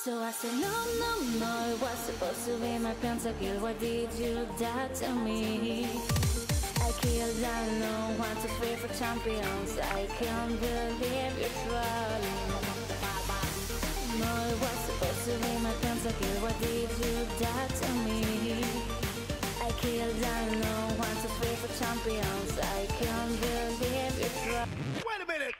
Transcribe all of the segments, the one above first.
So I said, no, no, no, it was supposed to be my pentakill. Why did you die to me? I killed down no 1, 2, 3 for champions. I can't believe you're trolling. No, it was supposed to be my pentakill. Why did you die to me? I killed down no 1, 2, 3 for champions. I can't believe you're trolling. Wait a minute!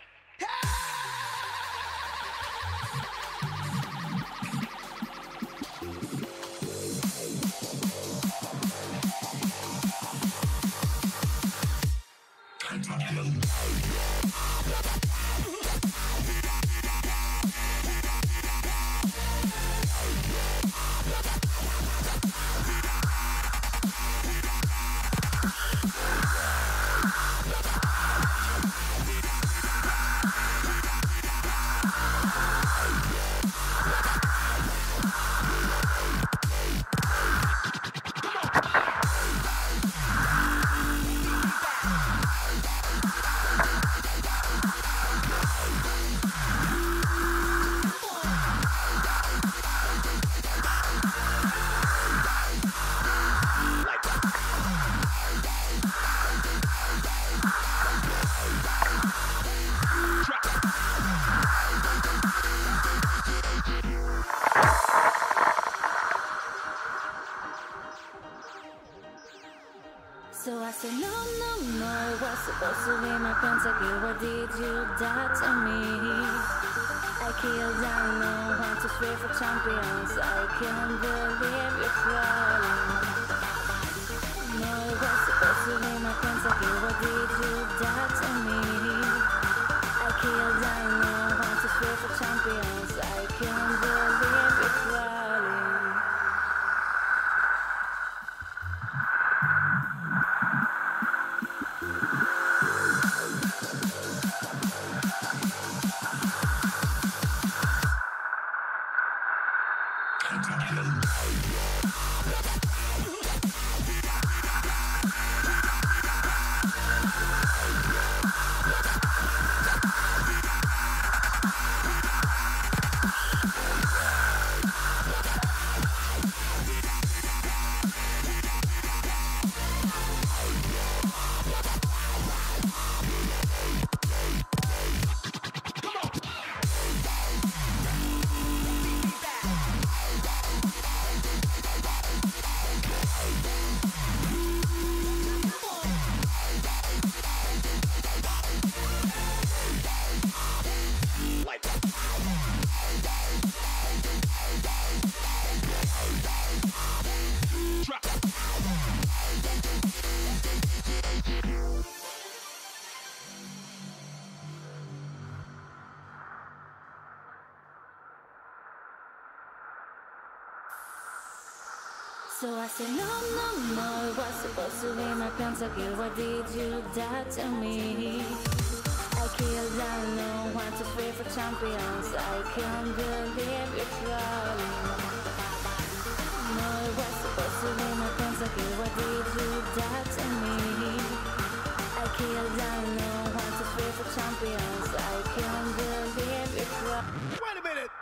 So I said, no, no, no, it was supposed to be my pentakill. Why did you die to me? I killed down no 1, 2, 3 for champions. I can't believe you're trolling. No, it was supposed to be my pentakill. Why did you die to me? I killed down no 1, 2, 3 for champions. I can't believe you're trolling. So I said, no, no, no, it was supposed to be my pentakill. Why did you die to me? I killed down no 1, 2, 3 for champions. I can't believe you're trolling. No, it was supposed to be my pentakill. Why did you die to me? I killed down no 1, 2, 3 for champions. I can't believe you're trolling. Wait a minute!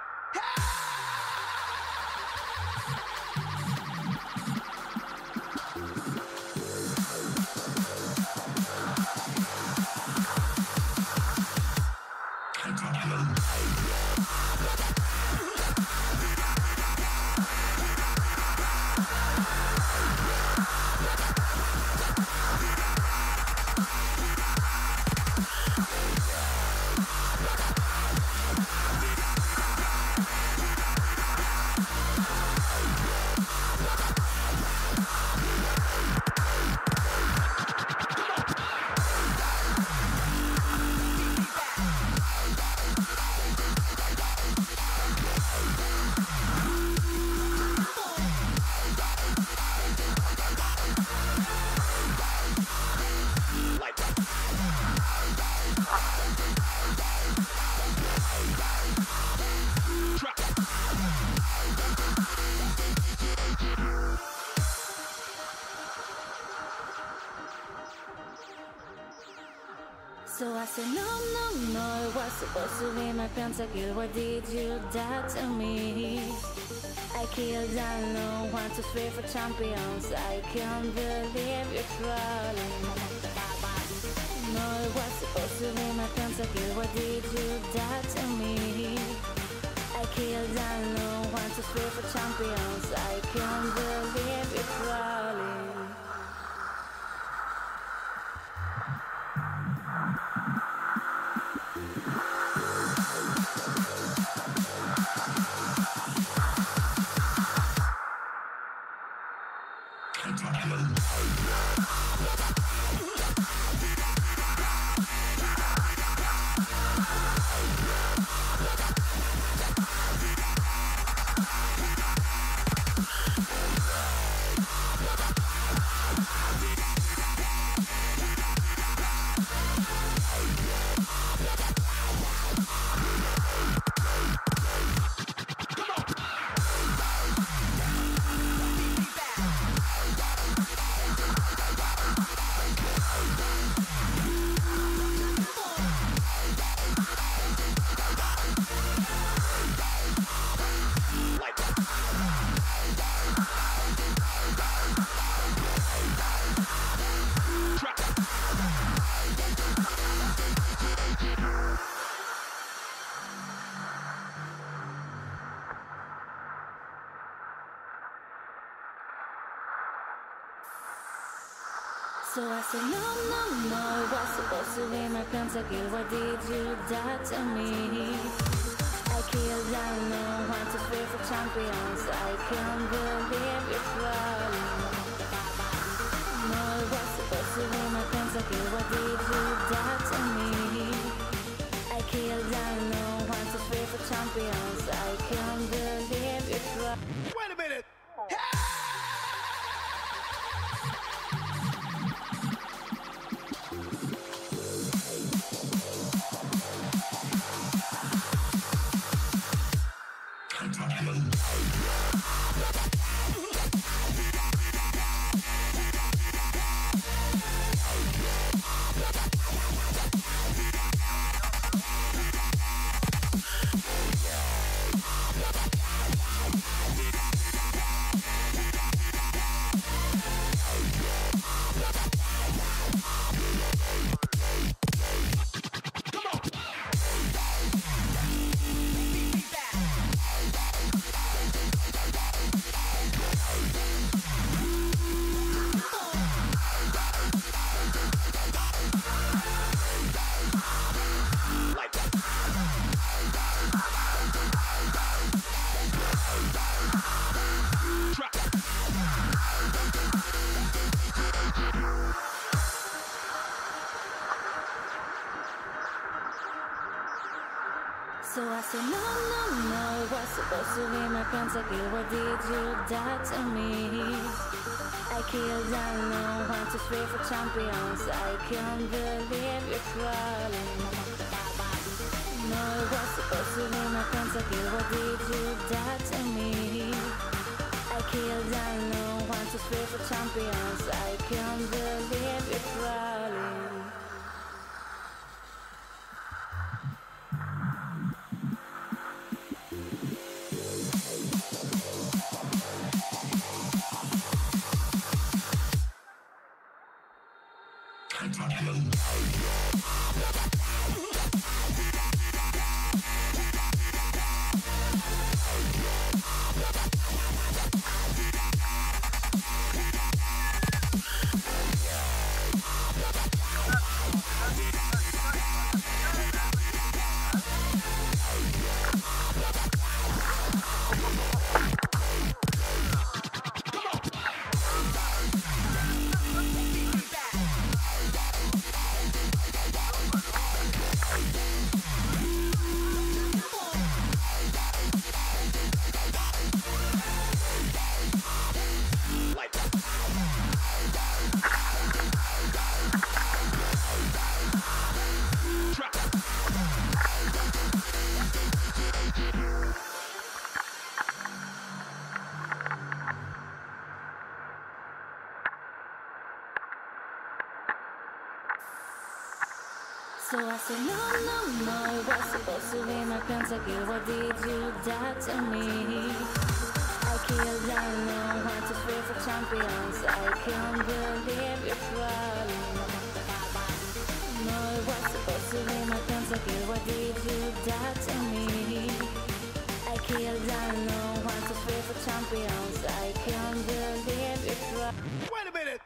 said no, no, no, it was supposed to be my pentakill. Why did you die to me? I killed unknown, 1, 2, 3 for champions. I can't believe you're crawling. No, it was supposed to be my pentakill. Why did you die to me? I killed unknown, 1, 2, 3 for champions. I can't believe you're crawling. So I said no, no, no, it was supposed to be my pentakill. Why did you die to me? I killed unknown, 1, 2, 3 for champions. I can't believe you're crawling. No, it was supposed to be my pentakill. Why did you die to me? I killed unknown, 1, 2, 3 for champions. I can't believe you're crawling. Wait a minute! So I said no, no, no, it was supposed to be my pentakill. Why did you die to me? I killed unknown, 1, 2, 3 for champions. I can't believe you're crawling. No, it was supposed to be my pentakill. Why did you die to me? I killed unknown, 1, 2, 3 for champions. I can't believe you're crawling. So I said, no, no, no, it was supposed to be my pentakill. Why did you die to me? I killed unknown, 1, 2, 3 for champions. I can't believe you're falling. No, it was supposed to be my pentakill. Why did you die to me? I killed unknown, 1, 2, 3 for champions. I can't believe you're falling. Wait a minute!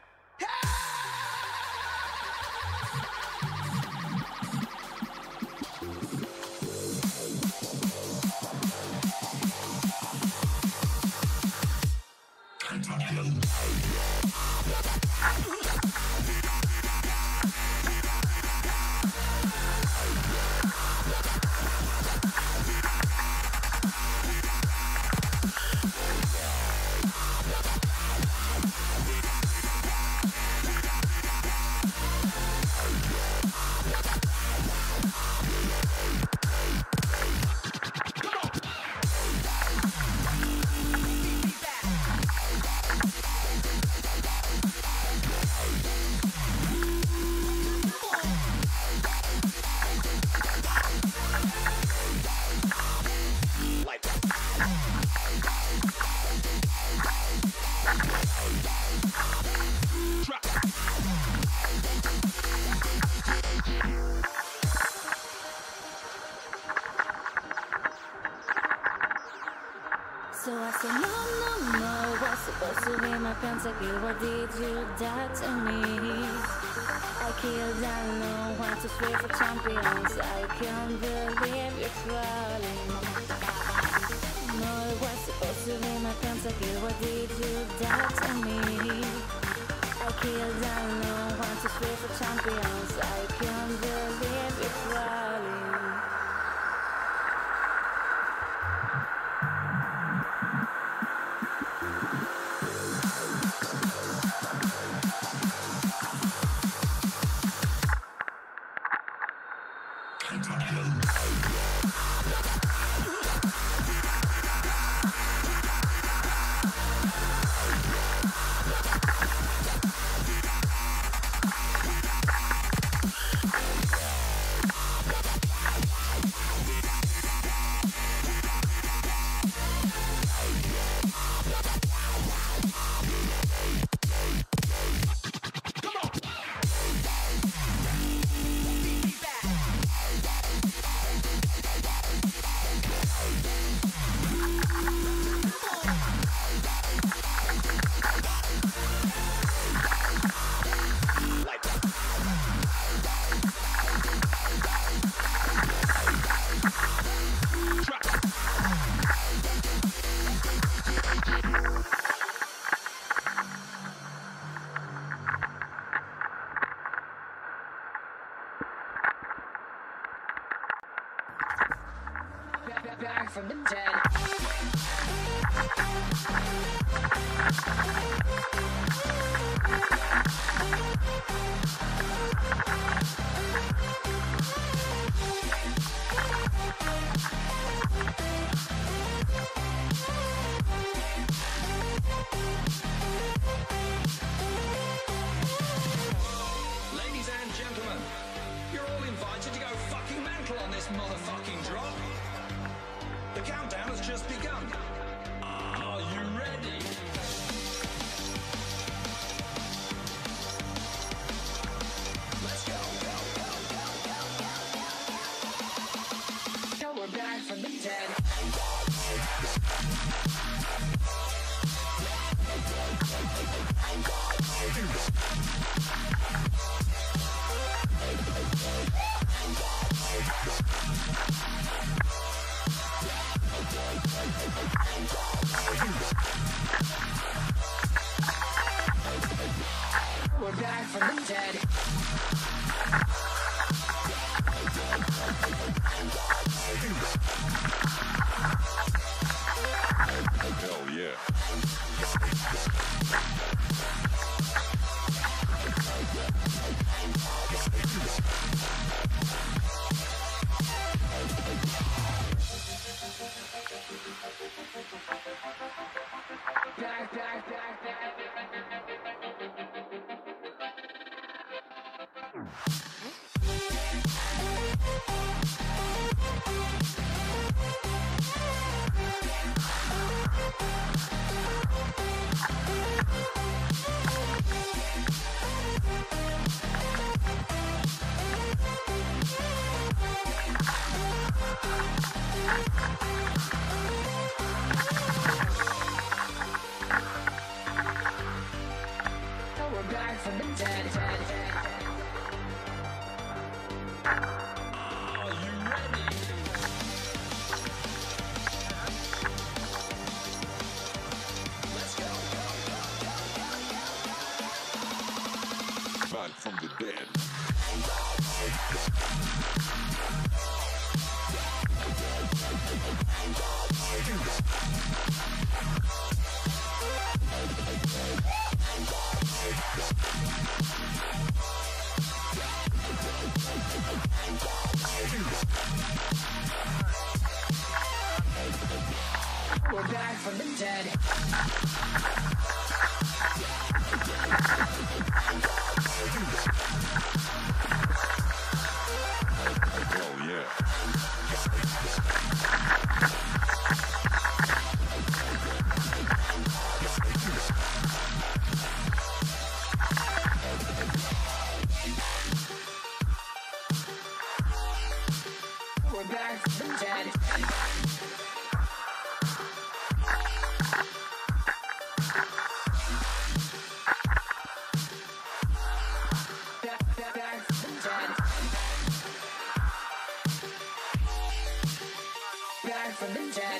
So I said, no, no, no, it was supposed to be my pentakill. Why did you die to me? I killed unknown, 1, 2, 3 for champions. I can't believe you're falling. No, it was supposed to be my pentakill. Why did you die to me? I killed unknown, 1, 2, 3 for champions. I can't believe you're falling. Back from the dead. Ladies and gentlemen, you're all invited to go fucking mental on this motherfucking drop. The countdown has just begun. Are you ready? Let's go. Now we're back from the dead. We're back from the dead. Hell yeah. Back. We're back from the dead. Hell yeah. We're back from the dead. Back from the dead. Back from the dead.